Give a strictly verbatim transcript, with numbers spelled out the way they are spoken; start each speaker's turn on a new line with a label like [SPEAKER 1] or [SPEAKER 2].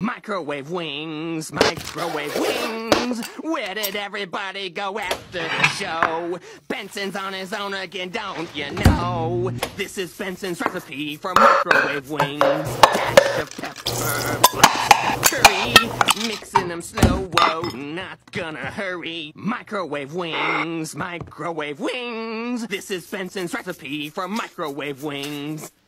[SPEAKER 1] Microwave wings, microwave wings. Where did everybody go after the show? Benson's on his own again, don't you know? This is Benson's recipe for microwave wings. Dash of pepper, black curry, mixing them slow, whoa, not gonna hurry. Microwave wings, microwave wings. This is Benson's recipe for microwave wings.